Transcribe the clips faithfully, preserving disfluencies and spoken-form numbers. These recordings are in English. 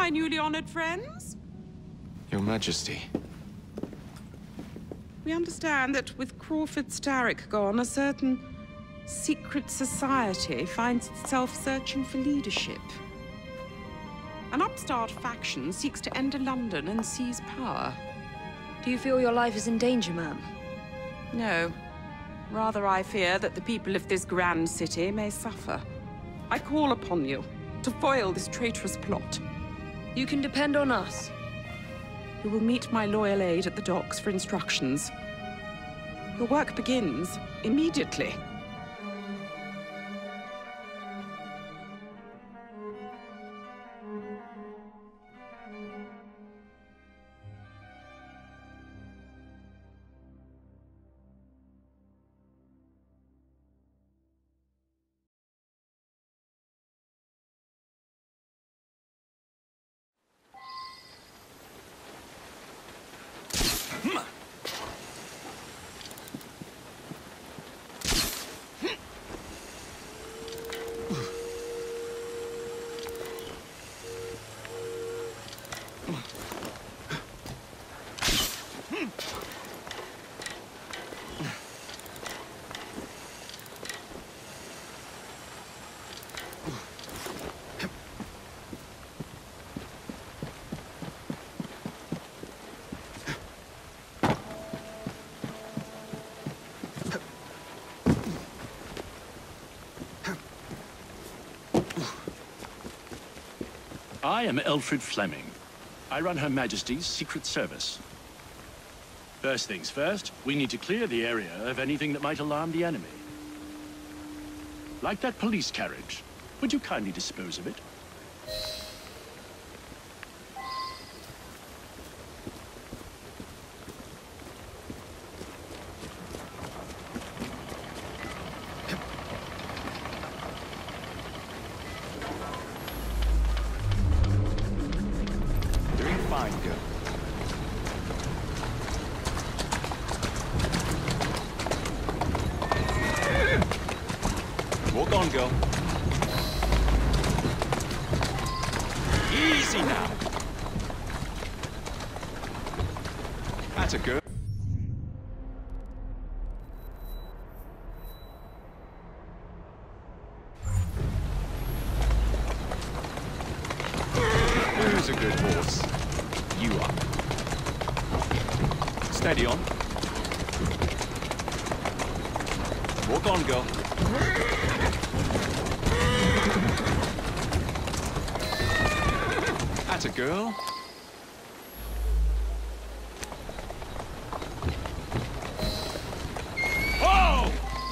my newly honored friends. Your Majesty. We understand that with Crawford Starrick gone, a certain secret society finds itself searching for leadership. An upstart faction seeks to enter London and seize power. Do you feel your life is in danger, ma'am? No. Rather, I fear that the people of this grand city may suffer. I call upon you to foil this traitorous plot. You can depend on us. You will meet my loyal aide at the docks for instructions. Your work begins immediately. I am Elfred Fleming. I run Her Majesty's Secret Service. First things first, we need to clear the area of anything that might alarm the enemy. Like that police carriage. Would you kindly dispose of it? Walk on, girl. Easy now. That's a girl. Who's a good horse? You are. Steady on. Walk on, girl. That's a girl. Oh!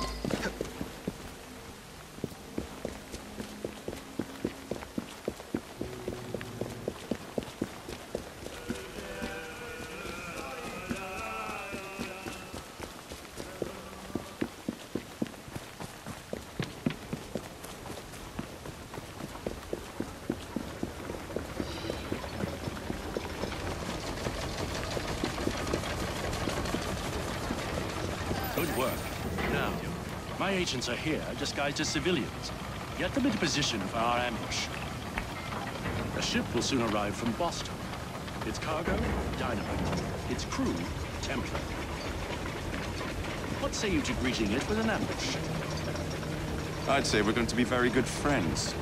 Good work. Now, my agents are here, disguised as civilians. Get them into position for our ambush. A ship will soon arrive from Boston. Its cargo, dynamite. Its crew, Templar. What say you to greeting it with an ambush? I'd say we're going to be very good friends.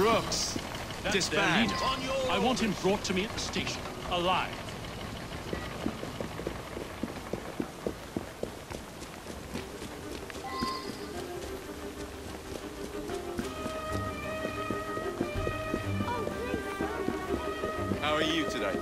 Brooks! That's their Disband. leader. I want him brought to me at the station, alive. How are you today?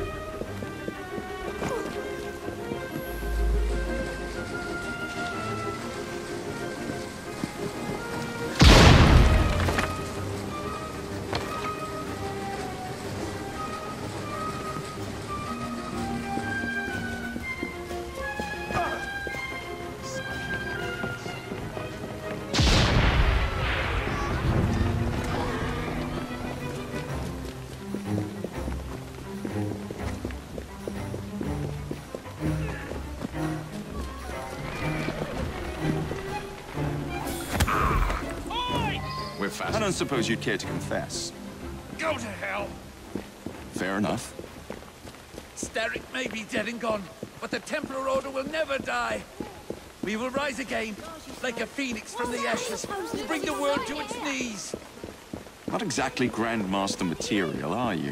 We're fast. I don't suppose you'd care to confess. Go to hell! Fair enough. Starrick may be dead and gone, but the Templar Order will never die. We will rise again, like a phoenix from the ashes, to bring the world to its knees. Not exactly Grandmaster material, are you?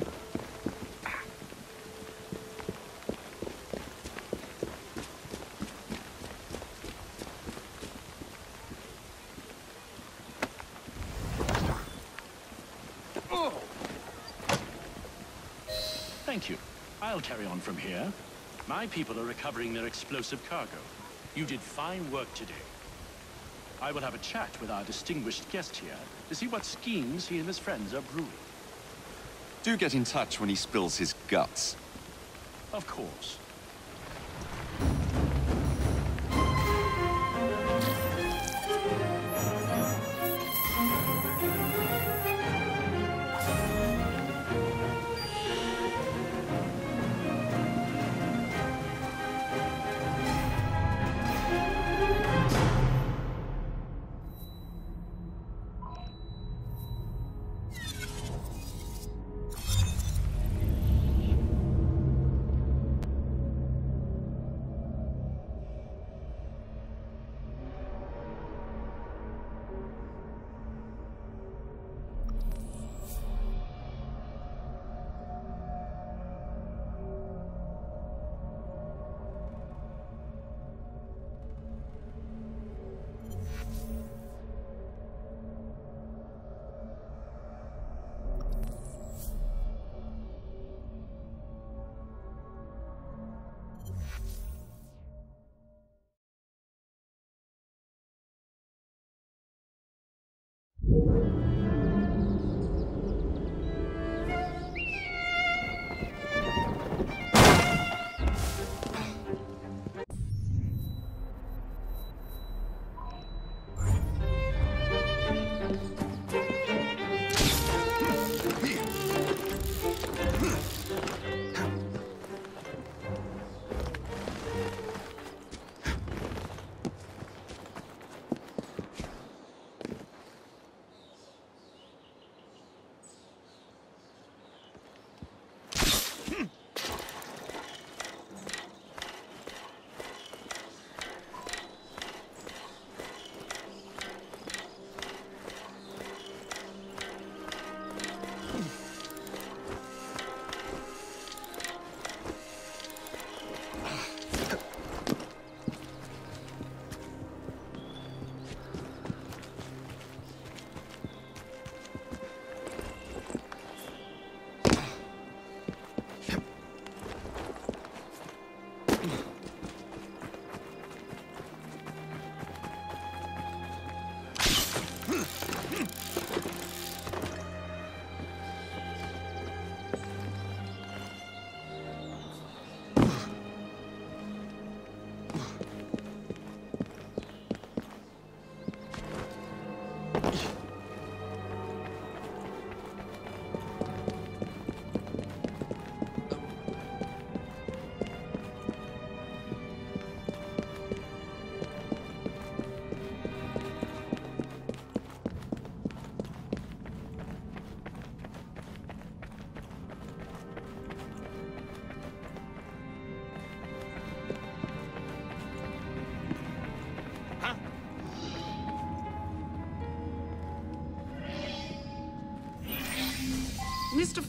Thank you. I'll carry on from here. My people are recovering their explosive cargo. You did fine work today. I will have a chat with our distinguished guest here to see what schemes he and his friends are brewing. Do get in touch when he spills his guts. Of course.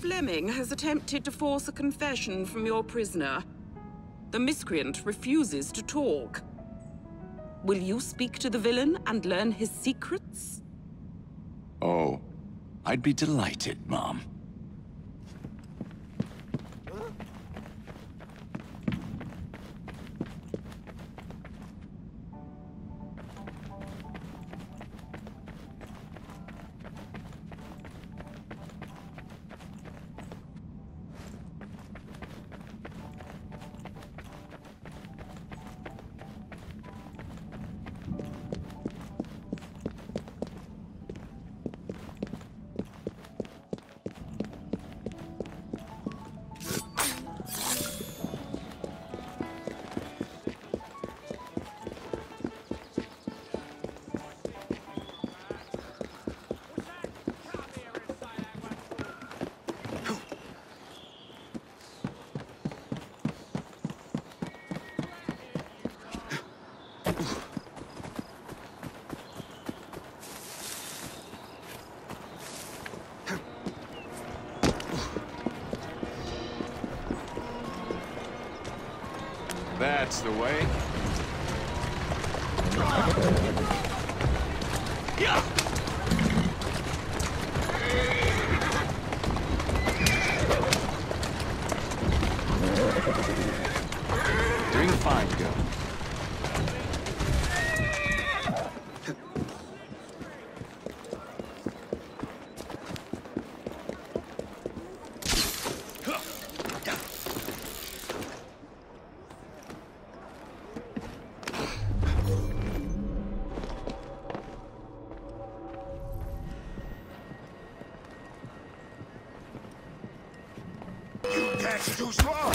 Fleming has attempted to force a confession from your prisoner. The miscreant refuses to talk. Will you speak to the villain and learn his secrets? Oh, I'd be delighted, Mom. That's the way. Yeah. Doing fine, girl. Too strong.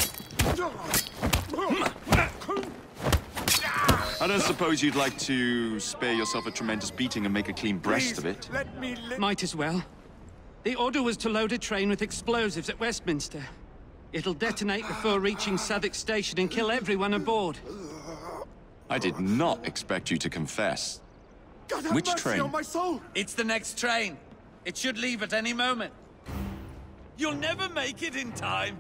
I don't suppose you'd like to spare yourself a tremendous beating and make a clean breast of it? Let me li Might as well. The order was to load a train with explosives at Westminster. It'll detonate before reaching Southwark Station and kill everyone aboard. I did not expect you to confess. God have Which mercy train? on my soul. It's the next train. It should leave at any moment. You'll never make it in time.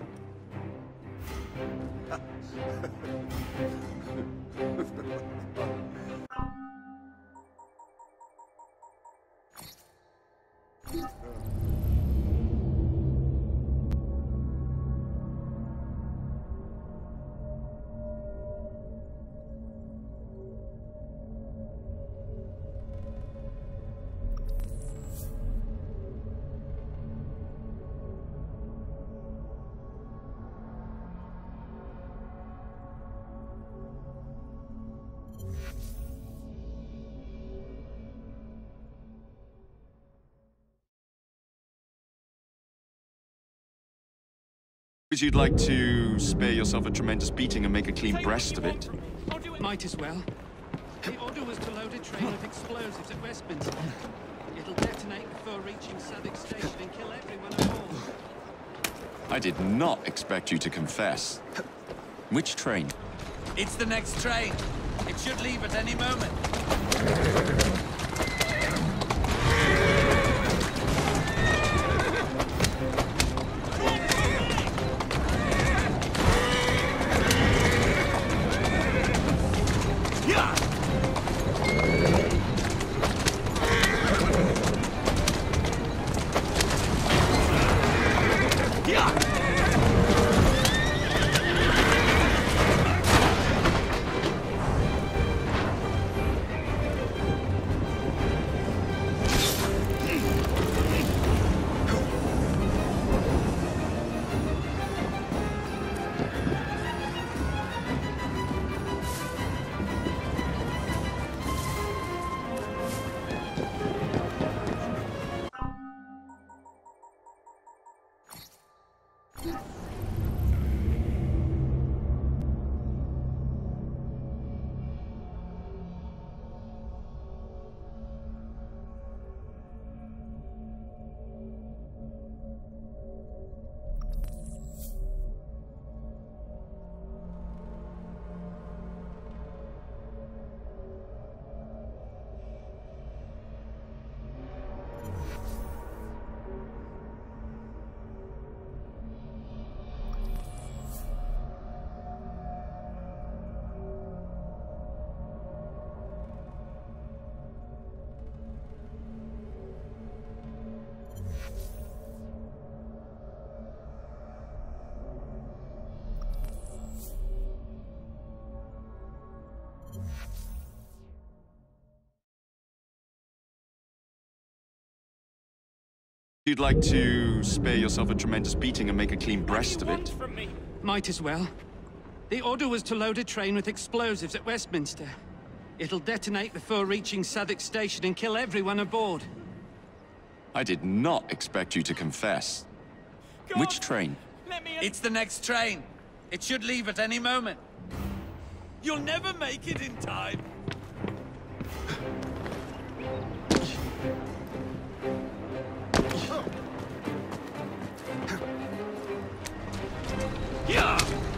You'd like to spare yourself a tremendous beating and make a clean breast of it? Might as well. The order was to load a train with explosives at Westminster. It'll detonate before reaching Southwark Station and kill everyone aboard. I did not expect you to confess. Which train? It's the next train. It should leave at any moment. You'd like to spare yourself a tremendous beating and make a clean breast of it? Might as well. The order was to load a train with explosives at Westminster. It'll detonate before reaching Southwark Station and kill everyone aboard. I did not expect you to confess. God, Which train? Let me It's the next train. It should leave at any moment. You'll never make it in time. Yeah!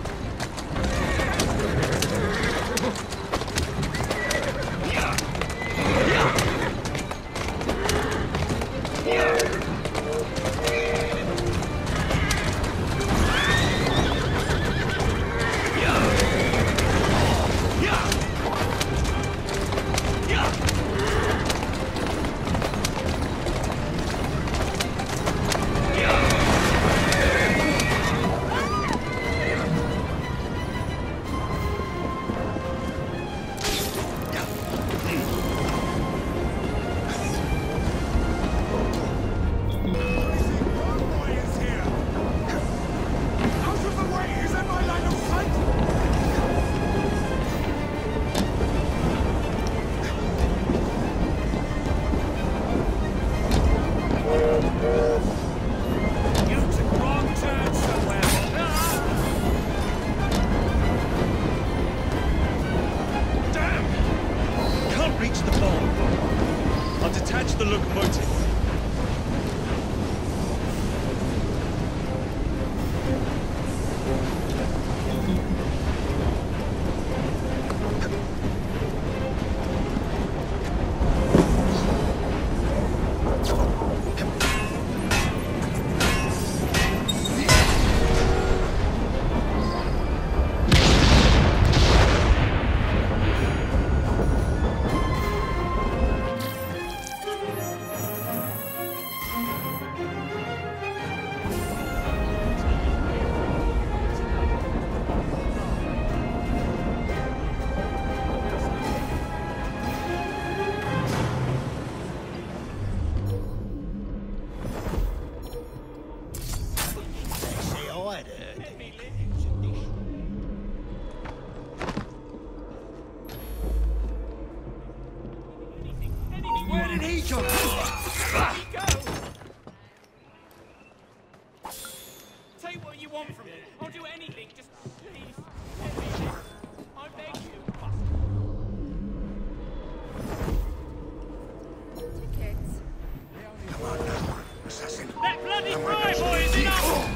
Where did he go? Take what you want from me. I'll do anything. Just please let me live. I beg you. Tickets. Come on now, assassin. That bloody fry boy is enough!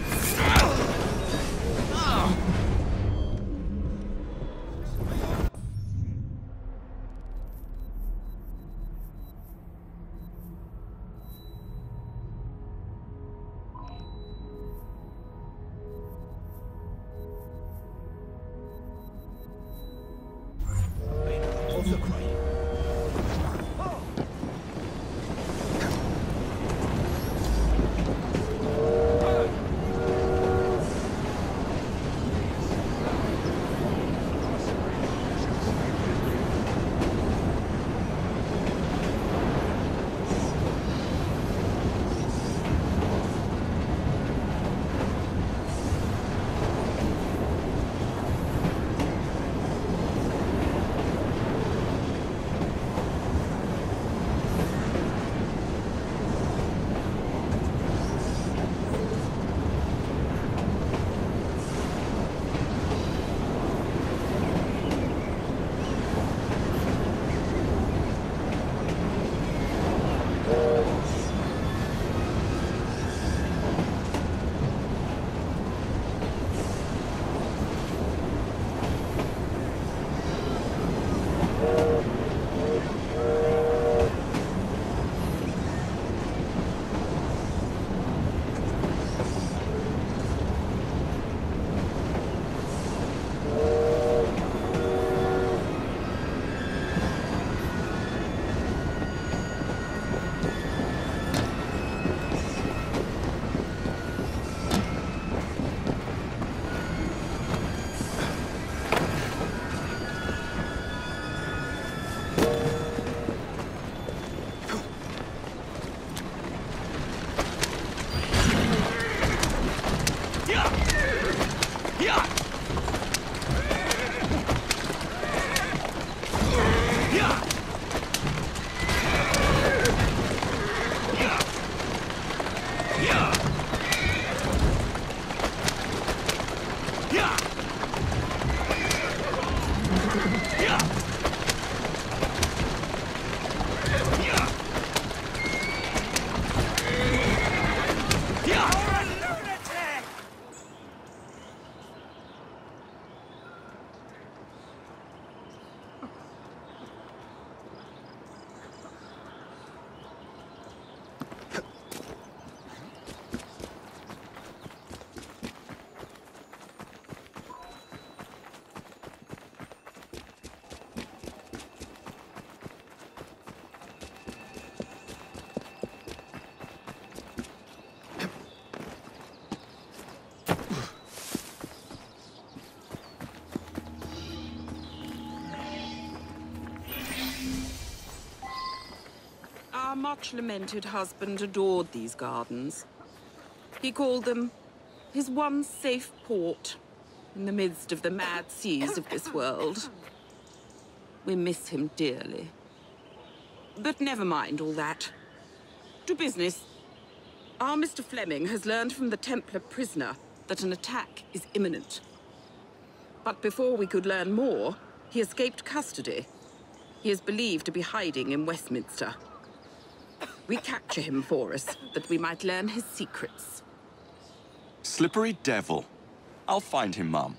Our much-lamented husband adored these gardens. He called them his one safe port in the midst of the mad seas of this world. We miss him dearly. But never mind all that. To business. Our Mister Fleming has learned from the Templar prisoner that an attack is imminent. But before we could learn more, he escaped custody. He is believed to be hiding in Westminster. We capture him for us, that we might learn his secrets. Slippery devil. I'll find him, Mum.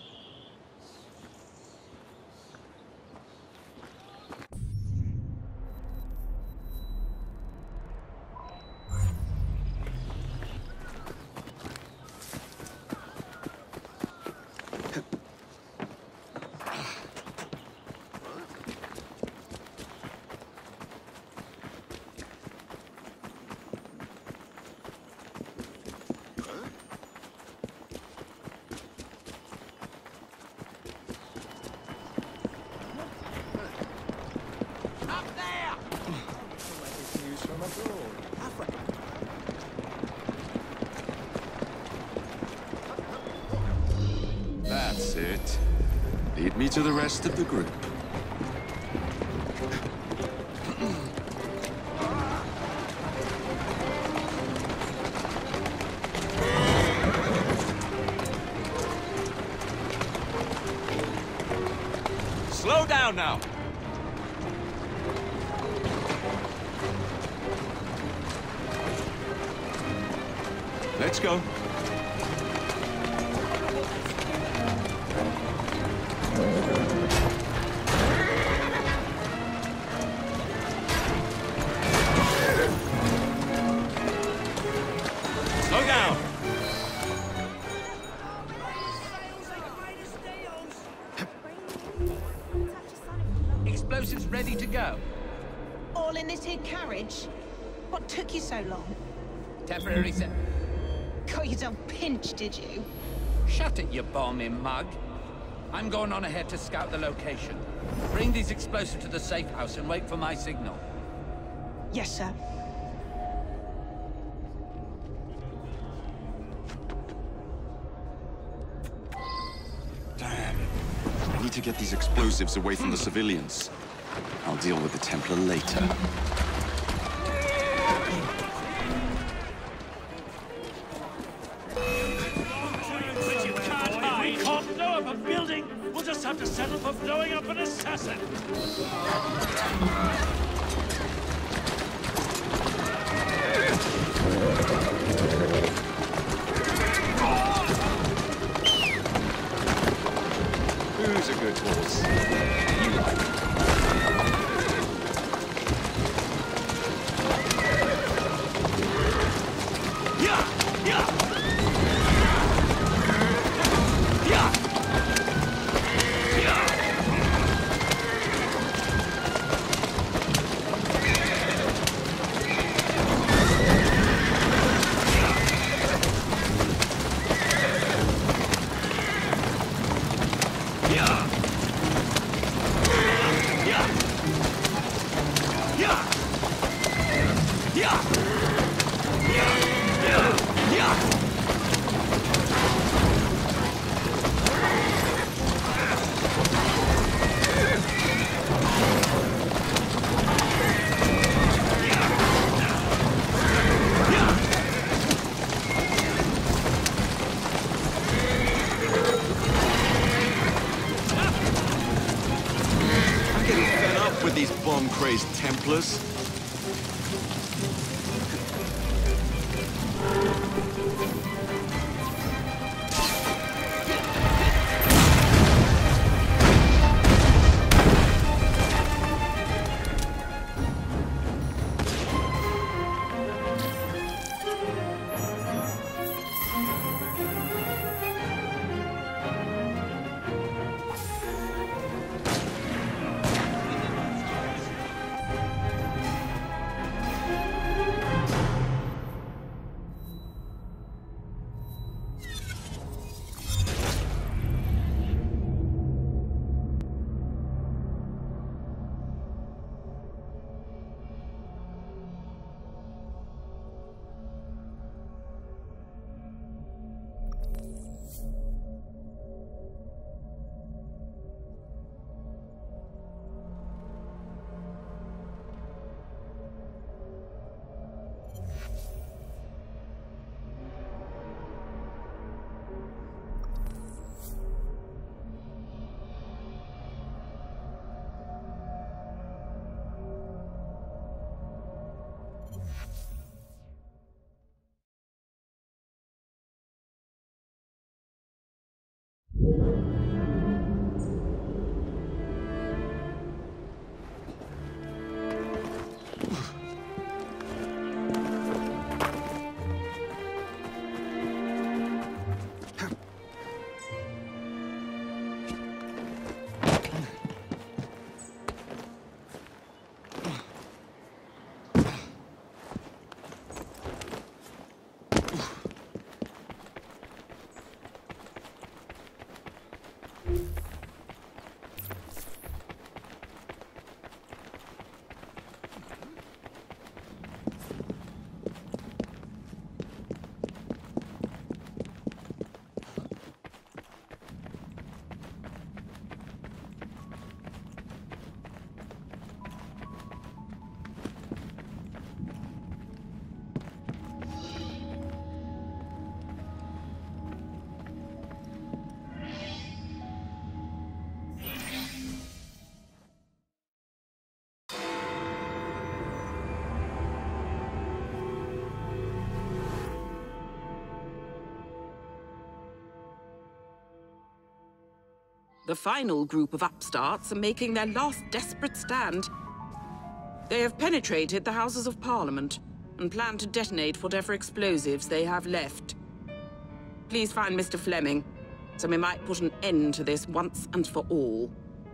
That's it. Lead me to the rest of the group. Slow down now! Let's go. Slow down. Explosives ready to go. All in this here carriage? What took you so long? Temporary set. Got yourself pinched, did you? Shut it, you bombing mug. I'm going on ahead to scout the location. Bring these explosives to the safe house and wait for my signal. Yes, sir. Damn. I need to get these explosives away from the civilians. I'll deal with the Templar later. We can't blow up a building. We'll just have to settle for blowing up an assassin. Who's a good horse? You like. with these bomb-crazed Templars? The final group of upstarts are making their last desperate stand. They have penetrated the Houses of Parliament and plan to detonate whatever explosives they have left. Please find Mister Fleming, so we might put an end to this once and for all.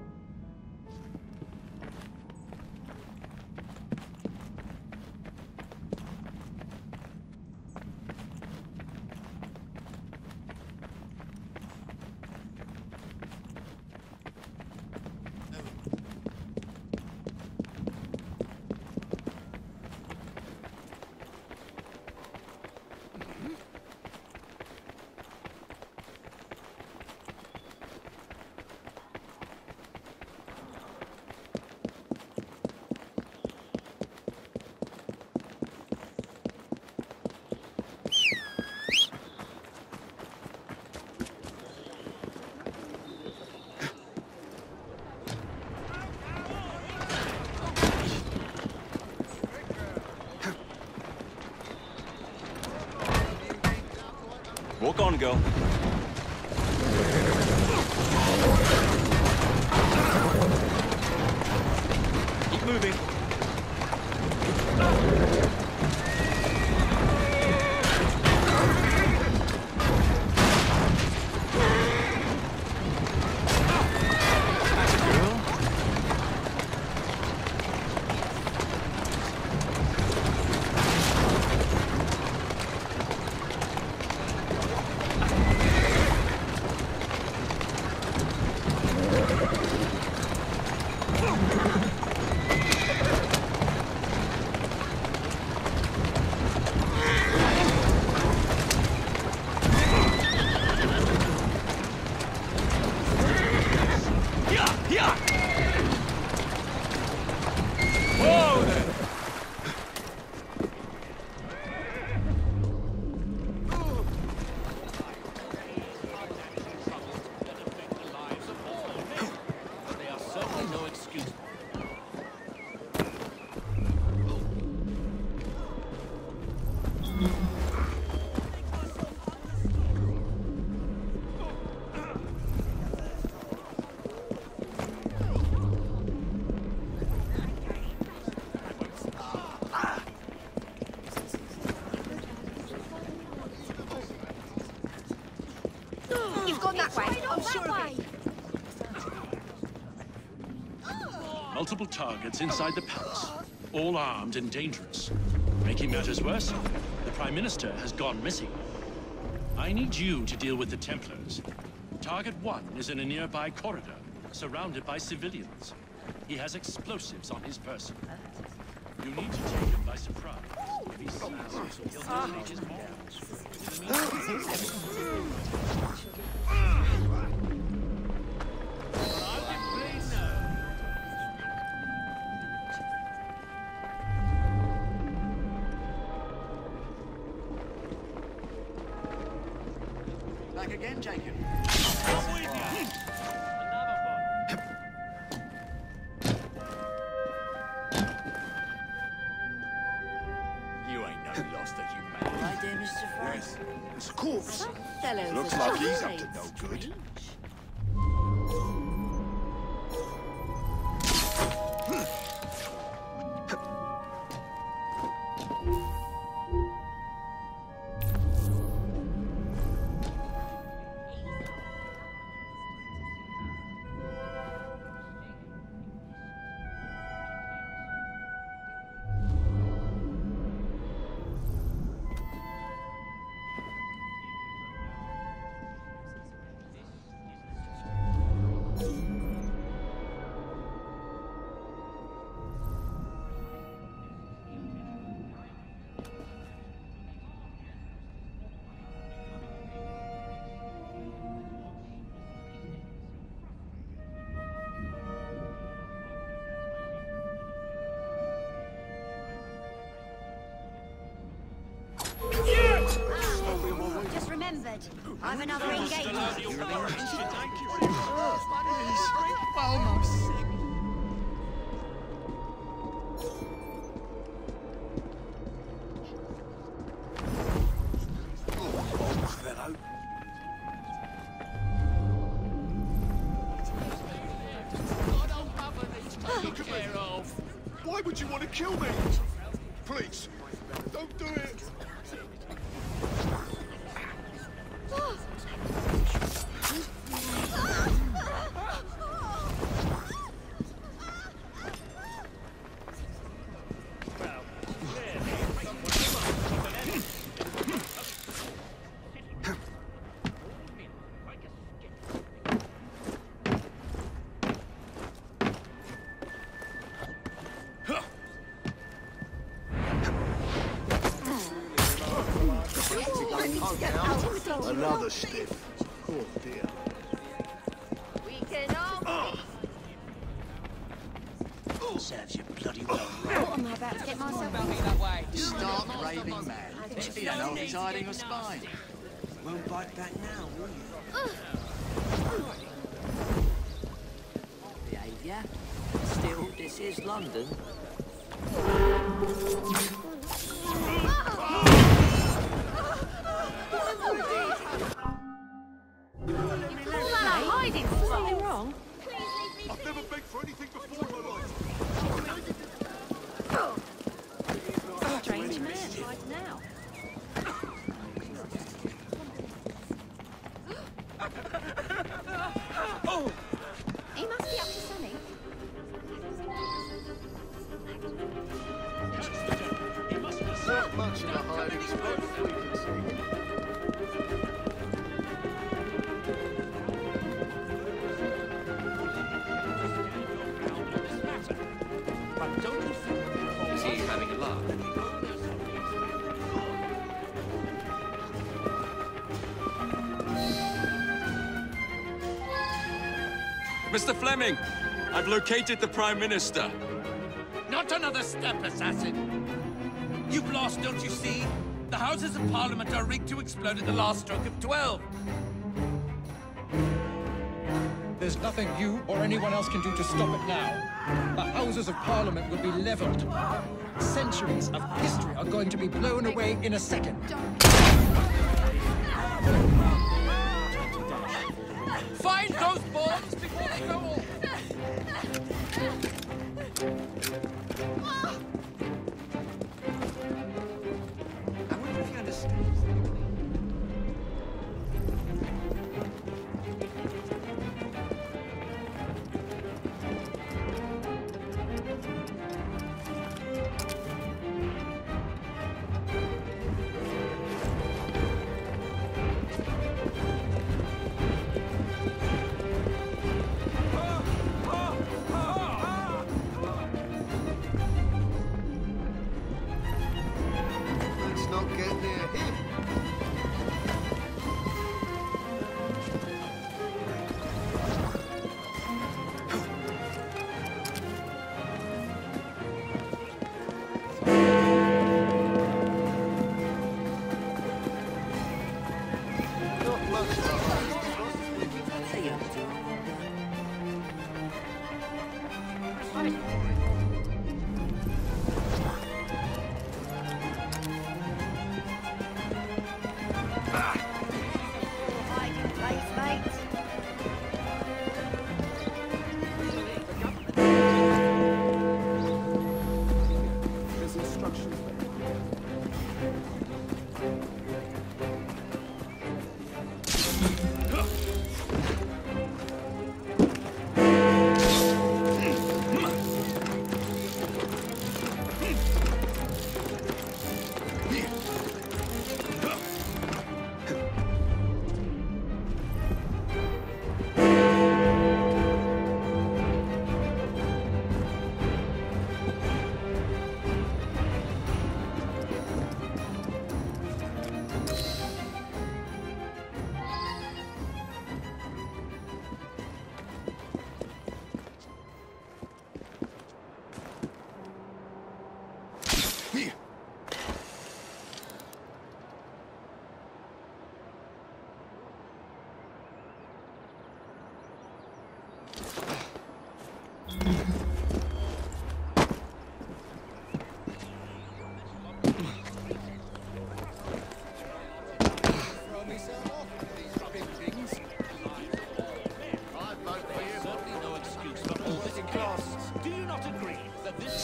Walk on, girl. Keep moving. You've gone that way. I'm sure of it. Multiple targets inside the palace, all armed and dangerous. Making matters worse, the Prime Minister has gone missing. I need you to deal with the Templars. Target one is in a nearby corridor, surrounded by civilians. He has explosives on his person. You need to take him by surprise. If he sees you, he'll detonate his bombs. In the meantime, Back again, Jacob. You ain't no lost of humanity. My dear Mister Fry. Yes, it's a corpse. Some fellows Looks are like he's up very to no good. strange. Just remembered. I've another engagement. Why would you want to kill me? Please, don't do it. Another stiff. Oh dear. We can all Serves you bloody well What am I about to get myself into? Stark raving mad. You don't know if he's hiding or spying. Won't bite back now, will you? Behaviour. Still, this is London. Hiding something wrong? I've never begged for anything before in my life. Strange man right now. He must be up to something. Not much in a hiding spot we can see. Is he having a laugh? Mister Fleming, I've located the Prime Minister. Not another step, assassin! You've lost, don't you see? The Houses of Parliament are rigged to explode at the last stroke of twelve. There's nothing you or anyone else can do to stop it now. The Houses of Parliament will be leveled. Centuries of history are going to be blown away in a second. Find those bombs before they go off! I wonder if you understand.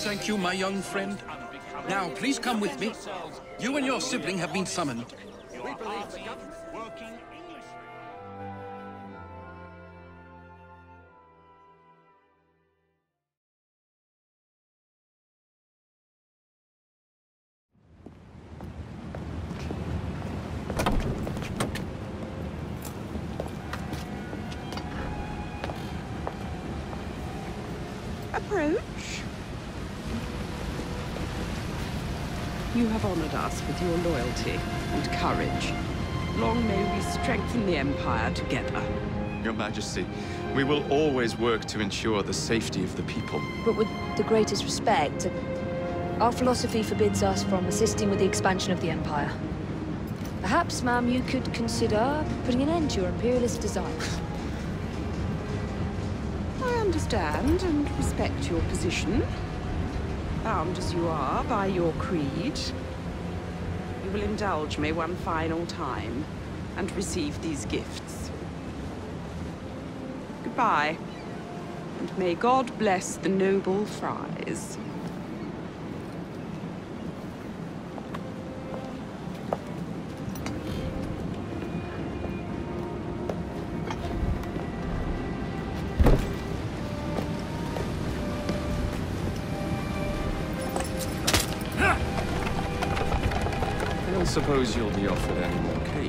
thank you, my young friend. Now, please come with me. You and your sibling have been summoned. We believe the government working English. Approach. You have honored us with your loyalty and courage. Long may we strengthen the Empire together. Your Majesty, we will always work to ensure the safety of the people. But with the greatest respect, our philosophy forbids us from assisting with the expansion of the Empire. Perhaps, ma'am, you could consider putting an end to your imperialist desires. I understand and respect your position. Bound as you are by your creed, you will indulge me one final time and receive these gifts. Goodbye, and may God bless the noble Fries. I don't suppose you'll be offered any more cake.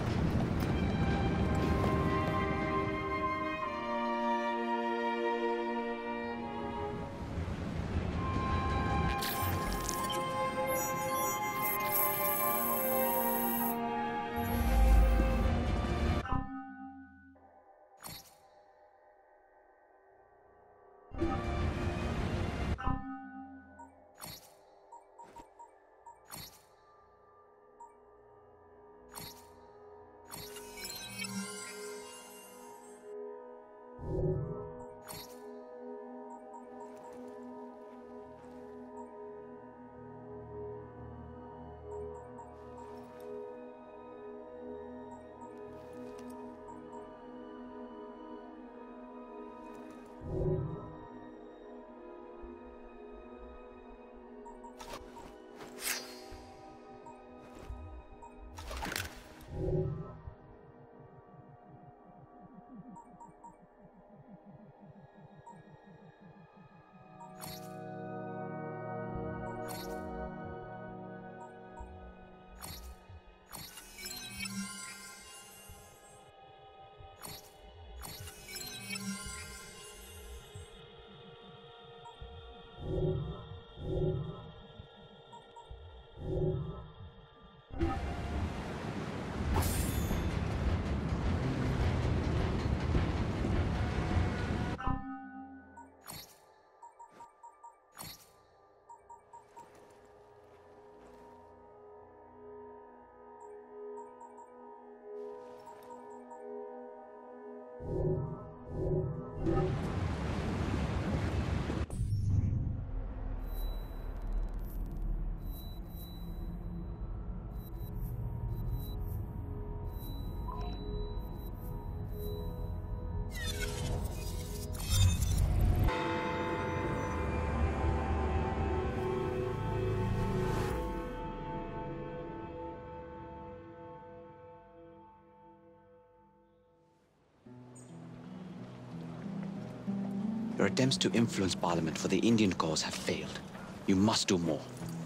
Your attempts to influence Parliament for the Indian cause have failed. You must do more.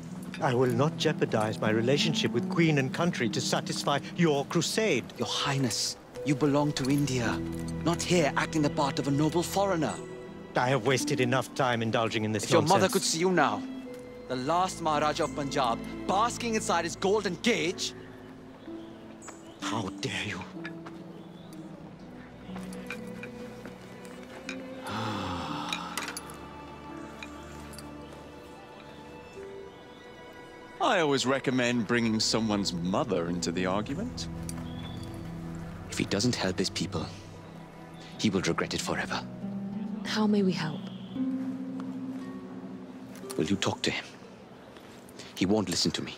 I will not jeopardize my relationship with Queen and country to satisfy your crusade. Your Highness, you belong to India, not here acting the part of a noble foreigner. I have wasted enough time indulging in this If nonsense. your mother could see you now, the last Maharaja of Punjab, basking inside his golden cage... How dare you? I always recommend bringing someone's mother into the argument. If he doesn't help his people, he will regret it forever. How may we help? Will you talk to him? He won't listen to me.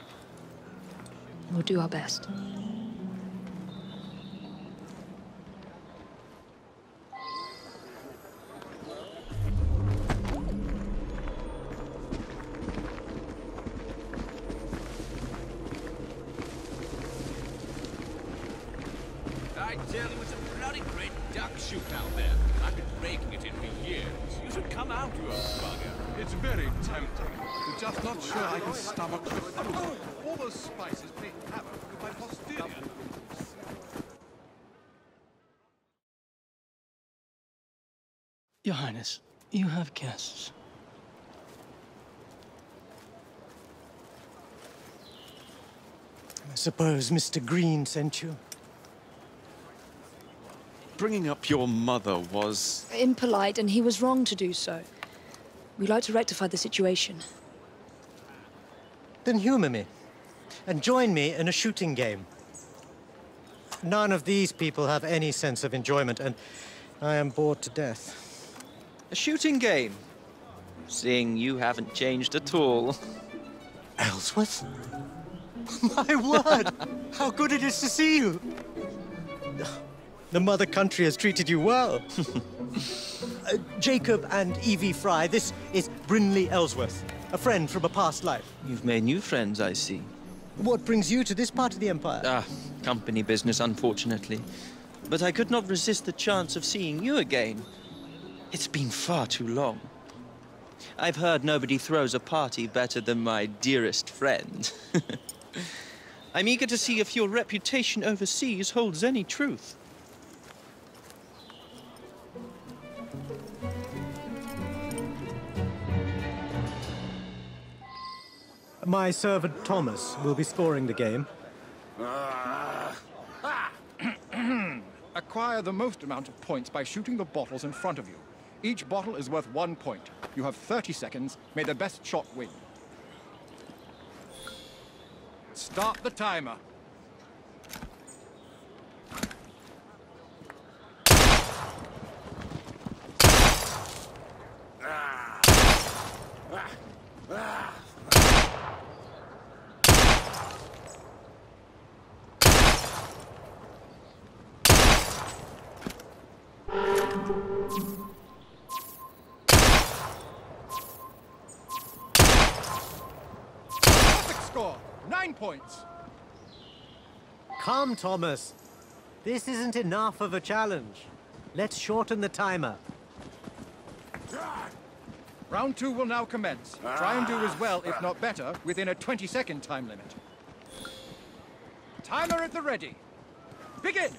We'll do our best. I tell you, it's a bloody great duck shoot out there. I've been breaking it in for years. You should come out, you old bugger. It's very tempting. I'm just not sure I can stomach the... Oh, all those spices play havoc with my posterior. Your Highness, you have guests. I suppose Mister Green sent you. Bringing up your mother was... Impolite, and he was wrong to do so. We'd like to rectify the situation. Then humor me, and join me in a shooting game. None of these people have any sense of enjoyment, and I am bored to death. A shooting game? Seeing you haven't changed at all. Ellsworth? My word! How good it is to see you! The mother country has treated you well. uh, Jacob and Evie Fry, this is Brinley Ellsworth, a friend from a past life. You've made new friends, I see. What brings you to this part of the Empire? Ah, company business, unfortunately. But I could not resist the chance of seeing you again. It's been far too long. I've heard nobody throws a party better than my dearest friend. I'm eager to see if your reputation overseas holds any truth. My servant Thomas will be scoring the game. Uh, Acquire the most amount of points by shooting the bottles in front of you. Each bottle is worth one point. You have thirty seconds. May the best shot win. Start the timer. Perfect score! Nine points. Come, Thomas. This isn't enough of a challenge. Let's shorten the timer. Round two will now commence. Try and do as well, if not better, within a twenty second time limit. Timer at the ready. Begin!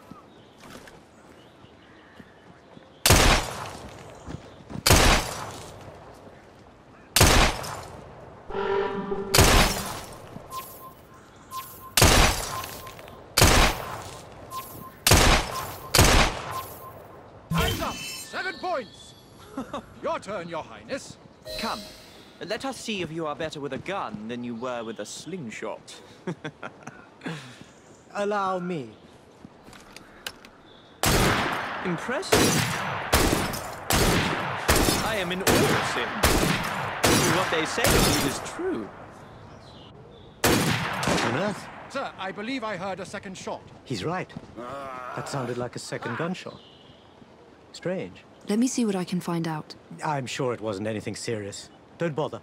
Time's up! Seven points! Your turn, Your Highness. Come, let us see if you are better with a gun than you were with a slingshot. Allow me. Impressive. I am in awe, Sim. What they say of you is true. What on earth? Sir, I believe I heard a second shot. He's right. That sounded like a second gunshot. Strange. Let me see what I can find out. I'm sure it wasn't anything serious. Don't bother.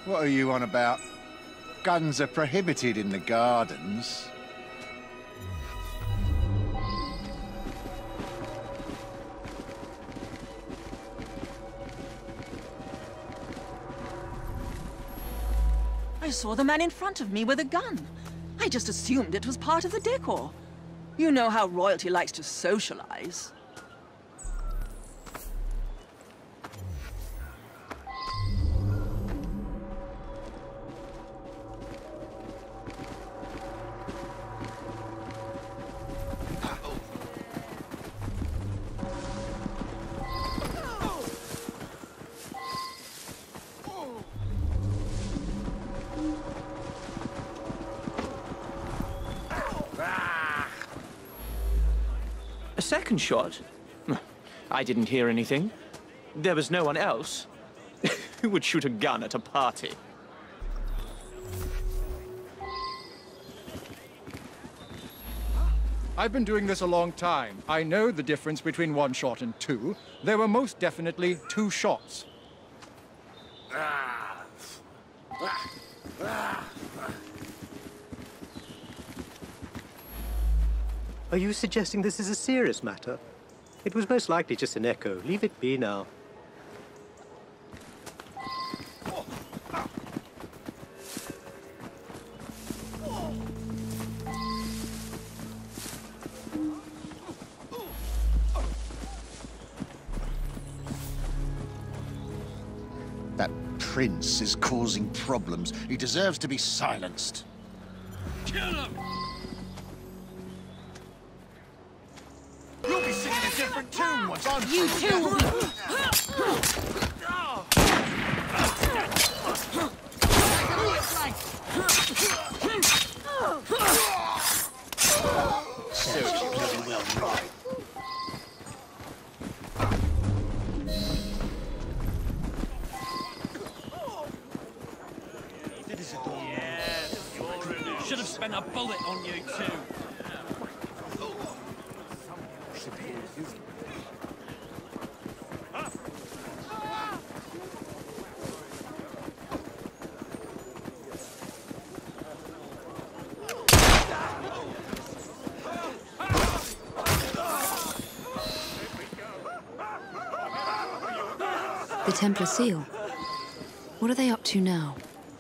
What are you on about? Guns are prohibited in the gardens. I saw the man in front of me with a gun. I just assumed it was part of the decor. You know how royalty likes to socialize. A second shot? I didn't hear anything. There was no one else. Who would shoot a gun at a party? I've been doing this a long time. I know the difference between one shot and two. There were most definitely two shots. Are you suggesting this is a serious matter? It was most likely just an echo. Leave it be now. That prince is causing problems. He deserves to be silenced. Kill him! You'll be singing a different tune once I'm You too will be... Serves you bloody well right. Should have spent a bullet on you too. The Templar seal. What are they up to now?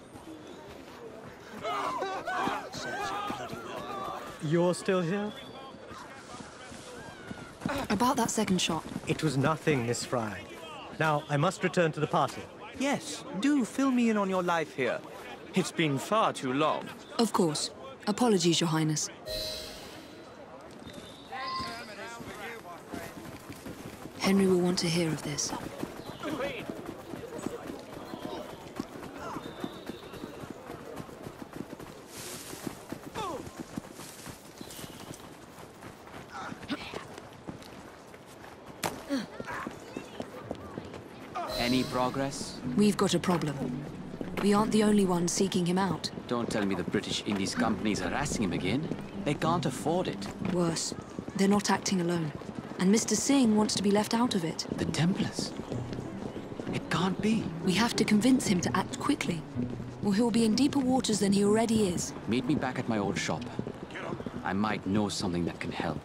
You're still here? About that second shot. It was nothing, Miss Fry. Now, I must return to the party. Yes, do fill me in on your life here. It's been far too long. Of course. Apologies, Your Highness. Henry will want to hear of this. Any progress? We've got a problem. We aren't the only ones seeking him out. Don't tell me the British Indies Company is harassing him again. They can't afford it. Worse, they're not acting alone. And Mister Singh wants to be left out of it. The Templars? It can't be. We have to convince him to act quickly, or he'll be in deeper waters than he already is. Meet me back at my old shop. I might know something that can help.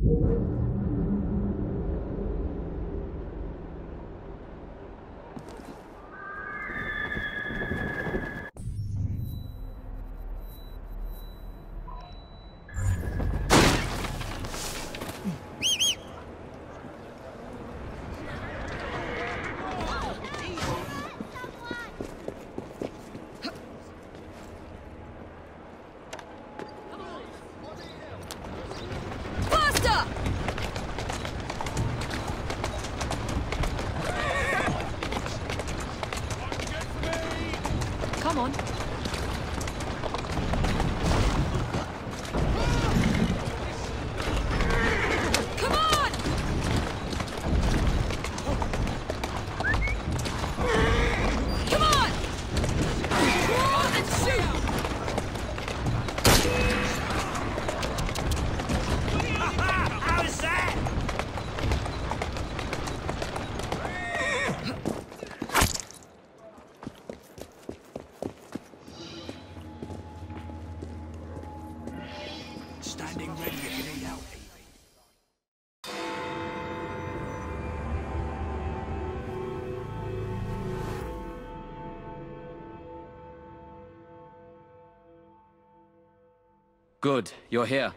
Come on. Come on! Come on! Draw and shoot! How is that? Standing ready if you need help. Good, you're here.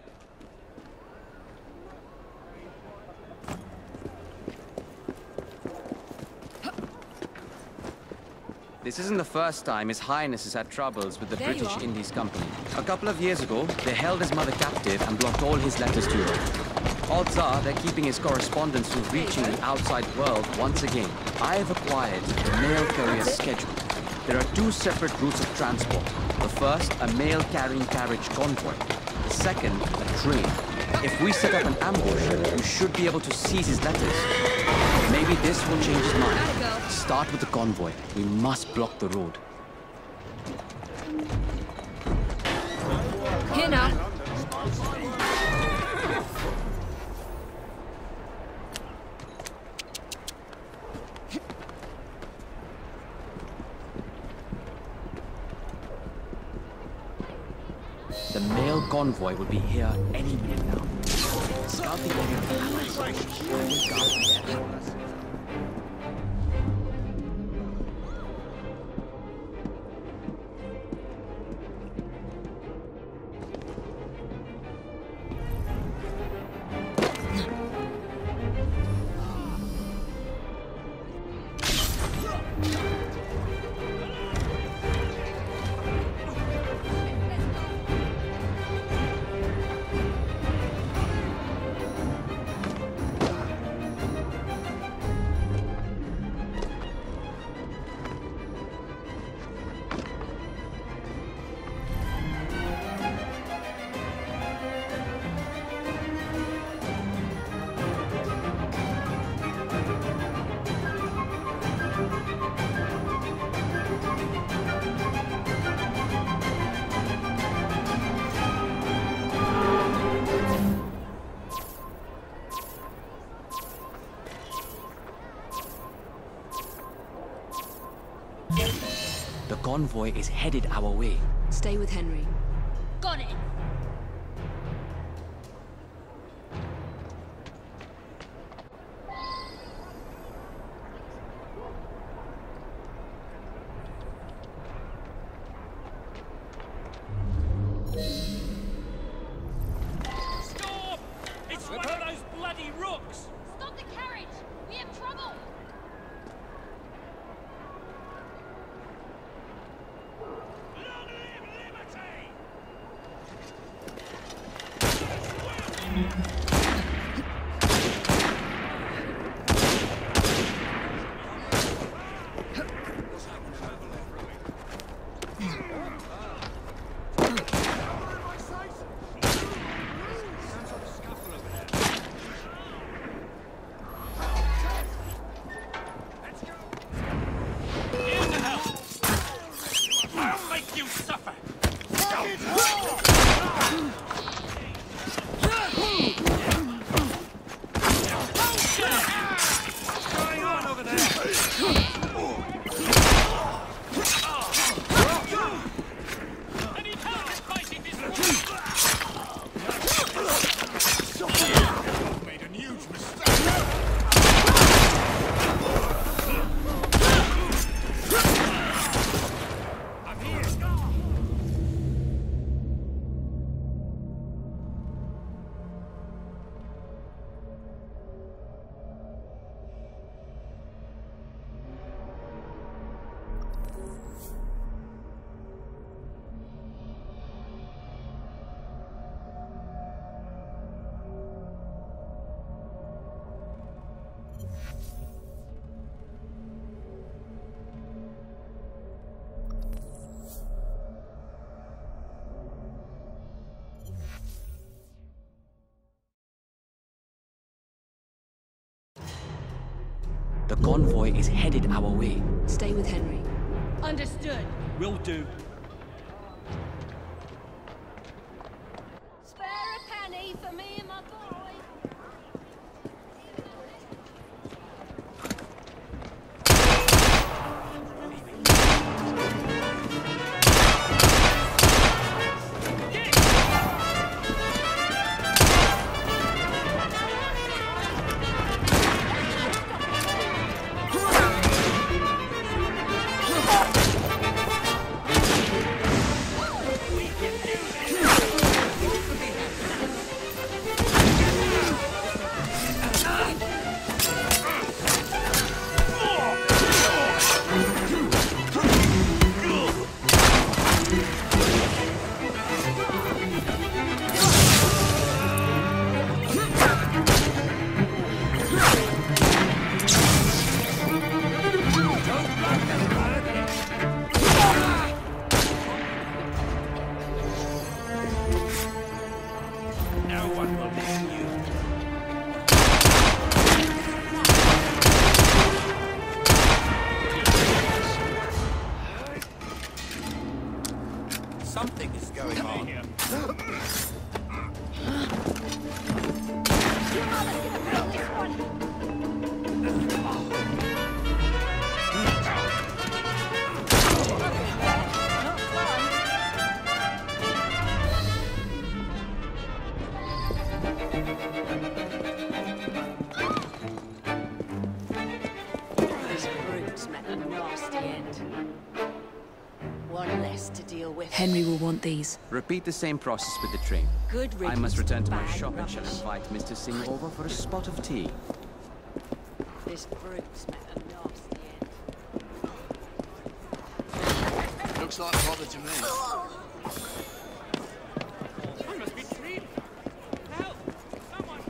This isn't the first time His Highness has had troubles with the There you British are. Indies Company. A couple of years ago, they held his mother captive and blocked all his letters to her. Odds are they're keeping his correspondence from reaching the outside world once again. I have acquired the mail carrier schedule. There are two separate routes of transport. The first, a mail-carrying carriage convoy. The second, a train. If we set up an ambush, you should be able to seize his letters. Maybe this will change his mind. Start with the convoy. We must block the road. Here now. The mail convoy will be here any minute now. Scout the area of the Allies. I will guard the area. The convoy is headed our way. Stay with Henry. Got it. Stop! It's one of those bloody rooks! Stop the carriage! We have trouble! I'll make you suffer! The convoy is headed our way. Stay with Henry. Understood. Will do. Spare a penny for me and my boy. Something is going on. This brute's met a nasty end. One less to deal with. Henry will want these. Repeat the same process with the train. Good I riddance must return to my bad shop and shall rubbish. invite Mister Singh over for a spot of tea. This brute's met a nasty end. Looks like bother to me. I must be treated. Help! Someone!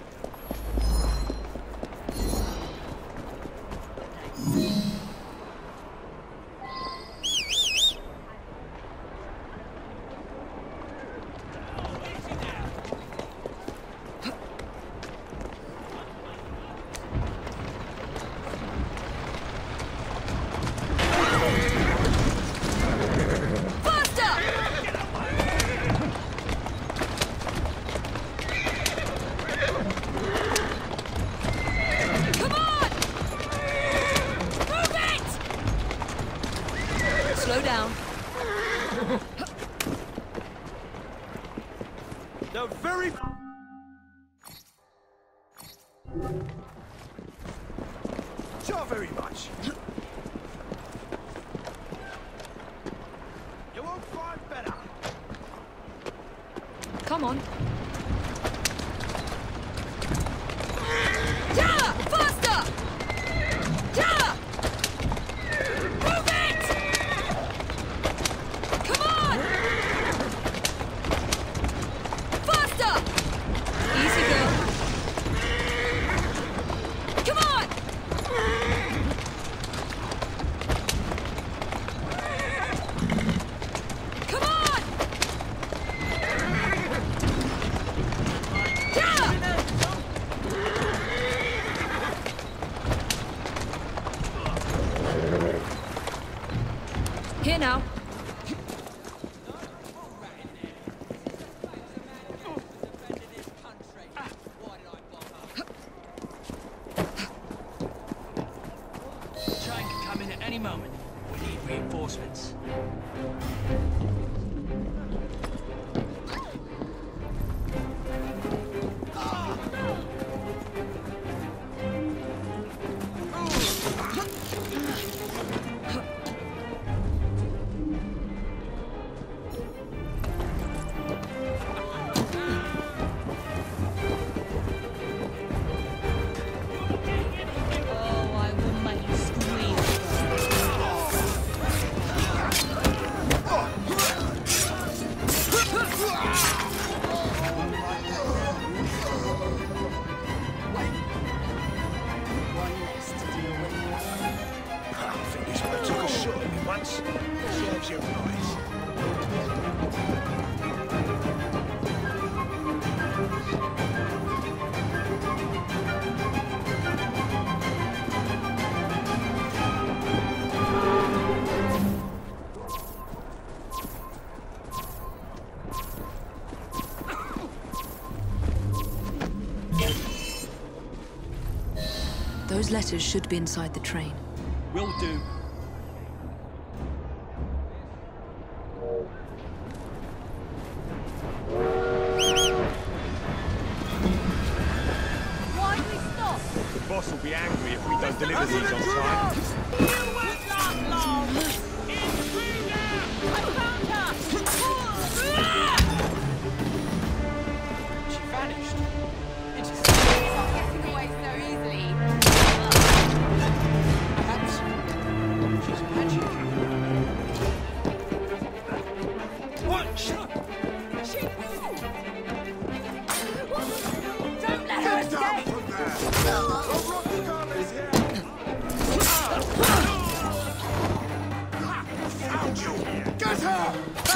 Slow down. The very... Not very much. You won't find better. Come on. Yeah! Faster! Yeah! Move it! Come on! Faster! Easy, girl. Come on! Come on! Yeah! Here now. Train can come in at any moment. We need reinforcements. Oh, I will make you scream. One less to deal with. I think this one took a shot at me once. Serves you right. Those letters should be inside the train. Will do. Why do we stop? The boss will be angry if we don't deliver these on time. You won't last long! Intruder! I found her! She vanished. Into She's not getting away so easily. Perhaps she's magic. Watch! She... Don't let her escape! Found you! Get her!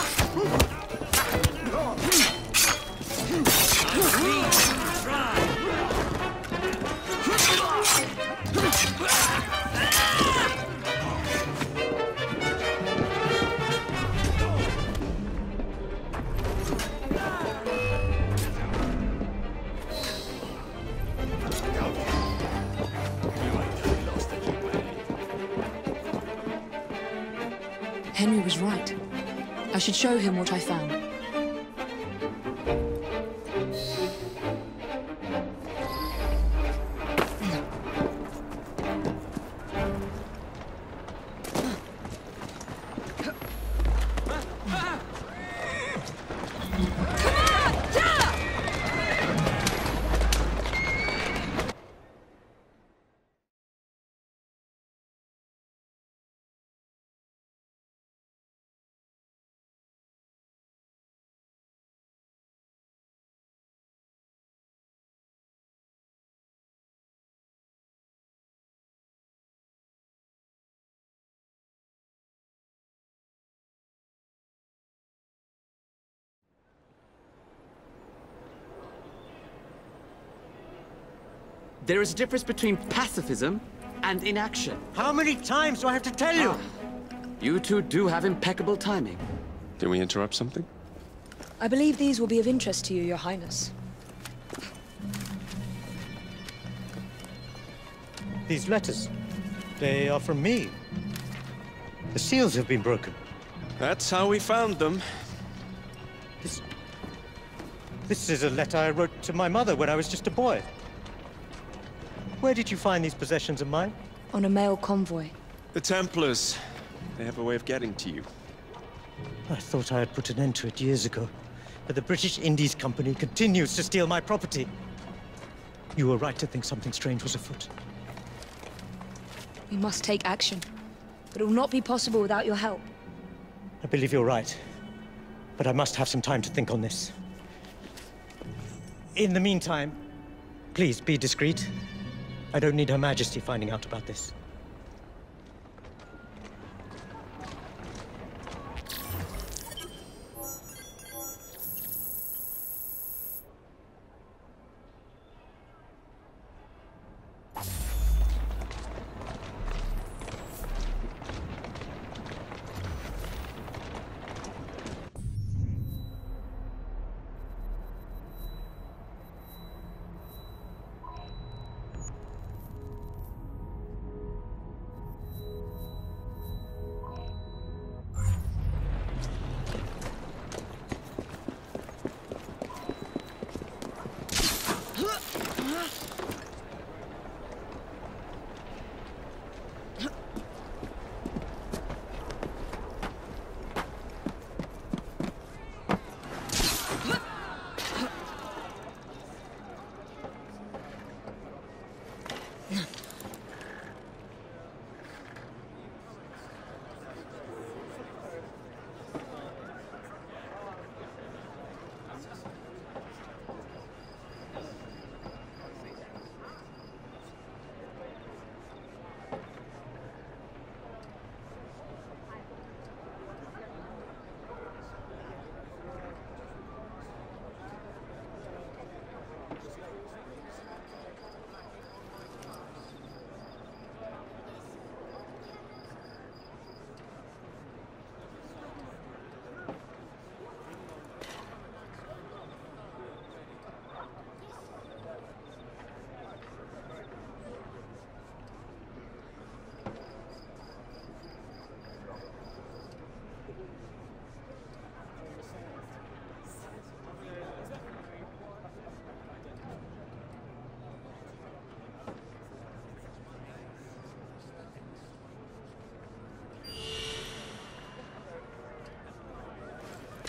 Henry was right. I should show him what I found. There is a difference between pacifism and inaction. How many times do I have to tell you? Ah, you two do have impeccable timing. Did we interrupt something? I believe these will be of interest to you, Your Highness. These letters, they are from me. The seals have been broken. That's how we found them. This... This is a letter I wrote to my mother when I was just a boy. Where did you find these possessions of mine? On a mail convoy. The Templars. They have a way of getting to you. I thought I had put an end to it years ago, but the British Indies Company continues to steal my property. You were right to think something strange was afoot. We must take action, but it will not be possible without your help. I believe you're right, but I must have some time to think on this. In the meantime, please be discreet. I don't need Her Majesty finding out about this.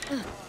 Ugh.